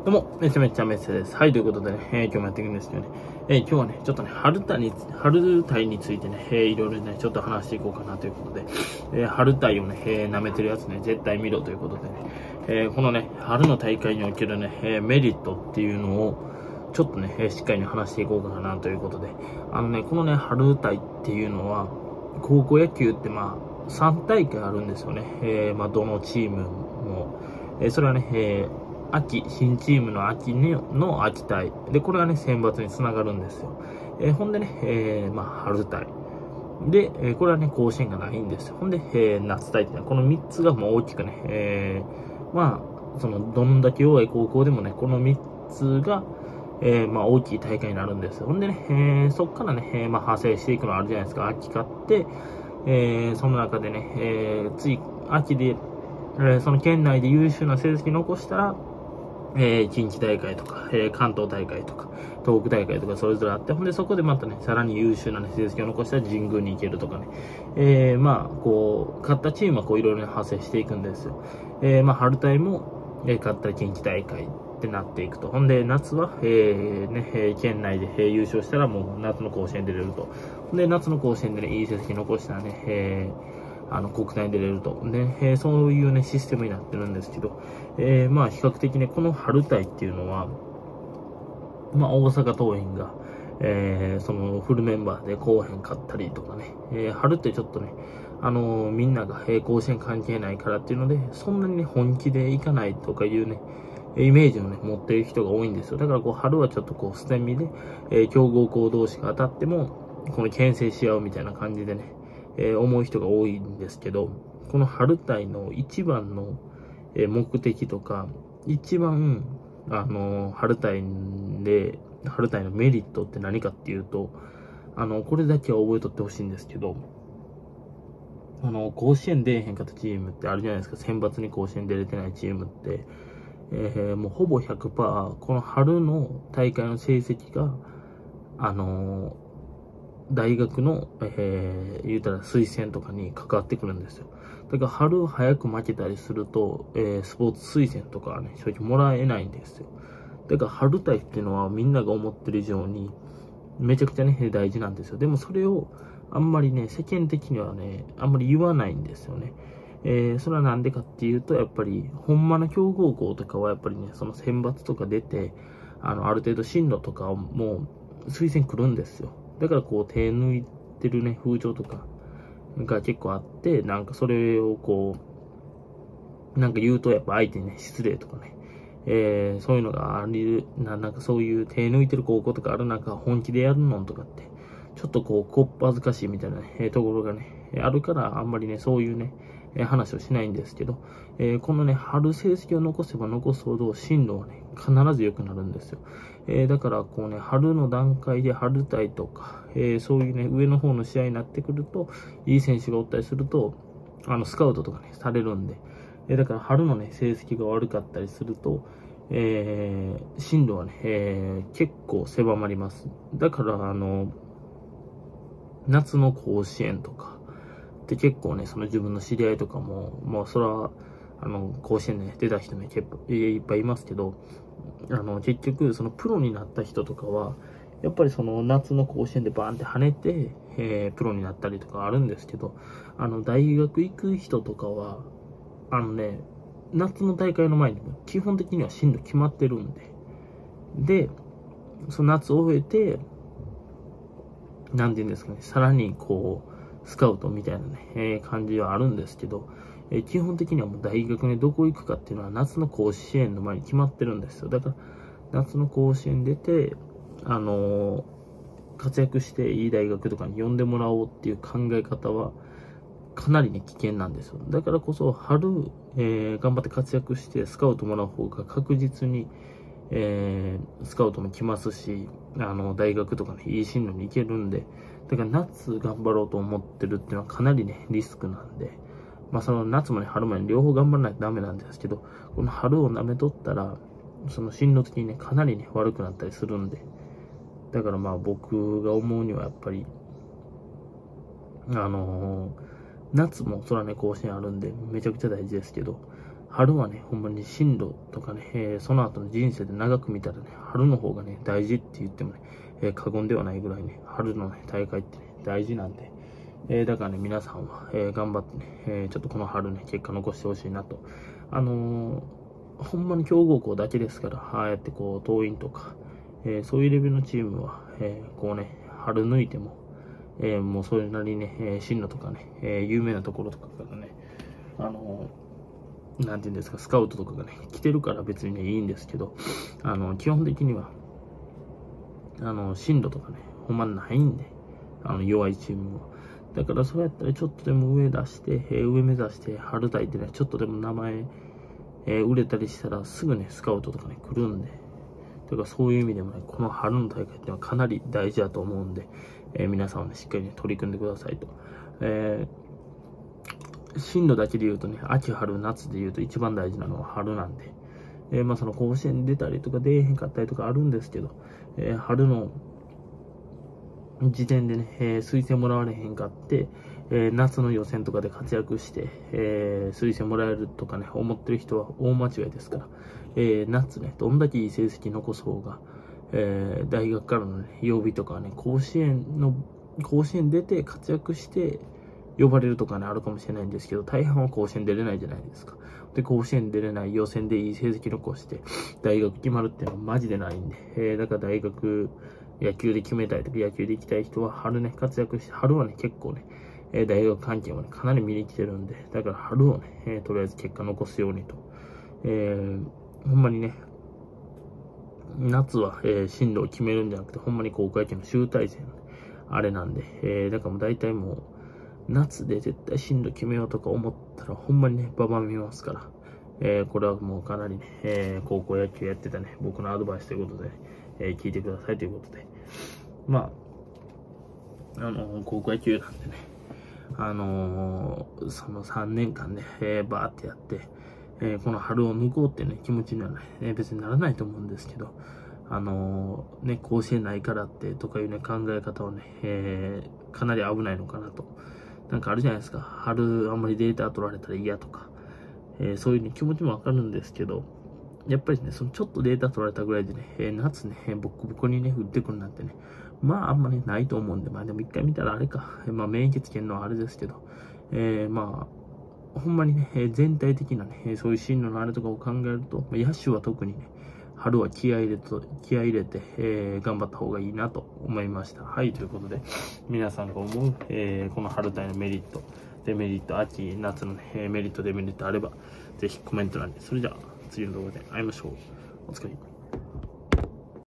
どうも、めちゃめちゃメッセです。はい、ということでね、今日もやっていくんですけどね、今日はね、ちょっとね、春タイについてね、いろいろね、ちょっと話していこうかなということで、春タイをね、舐めてるやつね、絶対見ろということでね、このね、春の大会におけるね、メリットっていうのを、ちょっとね、しっかり話していこうかなということで、このね、春タイっていうのは、高校野球って3大会あるんですよね。どのチームも。それはね、新チームの秋の秋隊。で、これはね、選抜につながるんですよ。ほんでね、春隊。で、これはね、甲子園がないんですよ。ほんで、夏隊っていうのは、この3つがもう大きくね、どんだけ弱い高校でもね、この3つが、大きい大会になるんですよ。ほんでね、そっからね、派生していくのあるじゃないですか。秋勝って、その中でね、秋で、その県内で優秀な成績残したら、近畿大会とか、関東大会とか、東北大会とかそれぞれあって、ほんでそこでまたね、さらに優秀な、ね、成績を残したら神宮に行けるとかね、勝ったチームはこういろいろ派生していくんですよ。春隊も、勝ったら近畿大会ってなっていくと。ほんで、夏は、県内で、優勝したらもう夏の甲子園出れると。ほんで、夏の甲子園でね、いい成績残したらね、国体に出れると。ね、そういうね、システムになってるんですけど、比較的ね、この春隊っていうのは、大阪桐蔭が、そのフルメンバーで後編勝ったりとかね、春ってちょっとね、みんなが、甲子園関係ないからっていうので、そんなにね、本気でいかないとかいうね、イメージをね、持っている人が多いんですよ。だから春はちょっと捨て身で、強豪校同士が当たっても、この牽制し合うみたいな感じでね、思う人が多いんですけど、この春隊の一番の目的とか、一番、春隊のメリットって何かっていうと、これだけは覚えとってほしいんですけど、甲子園出えへんかったチームってあるじゃないですか。選抜に甲子園出れてないチームって、もうほぼ 100%、この春の大会の成績が、大学の、言うたら推薦とかに関わってくるんですよ。だから春早く負けたりすると、スポーツ推薦とかはね、正直もらえないんですよ。だから春隊っていうのはみんなが思ってる以上に、めちゃくちゃね、大事なんですよ。でもそれをあんまりね、世間的にはね、あんまり言わないんですよね。それはなんでかっていうと、やっぱり、ほんまの強豪校とかはやっぱりね、その選抜とか出て、ある程度進路とかをもう推薦来るんですよ。だから手抜いてるね、風潮とかが結構あって、それを言うとやっぱ相手にね、失礼とかね、そういうのがあり、そういう手抜いてる高校とかある中、本気でやるのとかって、ちょっとこっぱずかしいみたいなね、ところがね、あるから、あんまりね、そういうね、話をしないんですけど、このね、春成績を残せば残すほど、進路はね、必ず良くなるんですよ。だから、春の段階で春隊とか、そういうね、上の方の試合になってくると、いい選手がおったりすると、スカウトとかね、されるんで、だから春のね、成績が悪かったりすると、進路はね、結構狭まります。だから、夏の甲子園とか、で結構ね、その自分の知り合いとかも、それは、甲子園で、ね、出た人ね、結構いっぱいいますけど、結局、そのプロになった人とかは、やっぱりその夏の甲子園でバーンって跳ねて、プロになったりとかあるんですけど、大学行く人とかは、夏の大会の前にも基本的には進路決まってるんで、で、その夏を終えて、なんていうんですかね、さらにスカウトみたいなね、感じはあるんですけど、基本的にはもう大学にどこ行くかっていうのは夏の甲子園の前に決まってるんですよ。だから、夏の甲子園出て、活躍していい大学とかに呼んでもらおうっていう考え方は、かなりね、危険なんですよ。だからこそ、春、頑張って活躍してスカウトもらう方が確実に、スカウトも来ますし、大学とかね、いい進路に行けるんで、だから夏頑張ろうと思ってるっていうのはかなりね、リスクなんで、その夏もね、春もね、両方頑張らないとダメなんですけど、この春を舐めとったら、その進路的にね、かなりね、悪くなったりするんで、だから僕が思うにはやっぱり、夏もそらね、甲子園あるんで、めちゃくちゃ大事ですけど、 春はね、ほんまに進路とかね、その後の人生で長く見たらね、春の方がね、大事って言ってもね、過言ではないぐらいね、春の、ね、大会ってね、大事なんで、だからね、皆さんは、頑張ってね、ちょっとこの春ね、結果残してほしいなと。ほんまに強豪校だけですから、ああやってこう、桐蔭とか、そういうレベルのチームは、こうね、春抜いても、もうそれなりにね、進路とかね、有名なところとかからね、なんていうんですか、スカウトとかがね、来てるから別にね、いいんですけど、基本的には、進路とかね、ほんまないんで、弱いチームは。だからそうやったらちょっとでも上出して、上目指して、春大ってね、ちょっとでも名前、売れたりしたらすぐね、スカウトとかね、来るんで、だからそういう意味でもね、この春の大会ってのはかなり大事だと思うんで、皆さんはね、しっかりね、取り組んでくださいと。進路だけで言うとね、秋、春、夏で言うと一番大事なのは春なんで、まあその甲子園に出たりとか出えへんかったりとかあるんですけど、春の時点でね、推薦もらわれへんかって、夏の予選とかで活躍して、推薦もらえるとかね、思ってる人は大間違いですから、夏ね、どんだけいい成績残そうが、大学からの、ね、曜日とかね、甲子園出て活躍して、呼ばれるとかね、あるかもしれないんですけど、大半は甲子園出れないじゃないですか。で、甲子園出れない予選でいい成績残して、大学決まるっていうのはマジでないんで、だから大学、野球で決めたいとか、野球で行きたい人は春ね、活躍して、春はね、結構ね、大学関係はね、かなり見に来てるんで、だから春をね、とりあえず結果残すようにと。ほんまにね、夏は、進路を決めるんじゃなくて、ほんまに高校野球の集大成の、あれなんで、だからもう大体もう、夏で絶対進路決めようとか思ったら、ほんまにね、ババ見ますから、これはもうかなりね、高校野球やってたね、僕のアドバイスということで、聞いてくださいということで。まあ、高校野球なんでね、その3年間ね、バーってやって、この春を抜こうってね、気持ちにはね、別にならないと思うんですけど、ね、甲子園ないからってとかいうね、考え方はね、かなり危ないのかなと。なんかあるじゃないですか。春あんまりデータ取られたら嫌とか。そういう、ね、気持ちもわかるんですけど、やっぱりね、そのちょっとデータ取られたぐらいでね、夏ね、ボコボコにね、打ってくるなんてね、まああんまりないと思うんで、まあでも一回見たらあれか、まあ免疫つけるのはあれですけど、まあ、ほんまにね、全体的なね、そういう進路のあれとかを考えると、野手は特にね、春は気合い入れて、頑張った方がいいなと思いました。はい、ということで、皆さんが思う、この春大のメリット、デメリット、秋、夏の、ね、メリット、デメリットあれば、ぜひコメント欄に。それじゃあ、次の動画で会いましょう。お疲れ。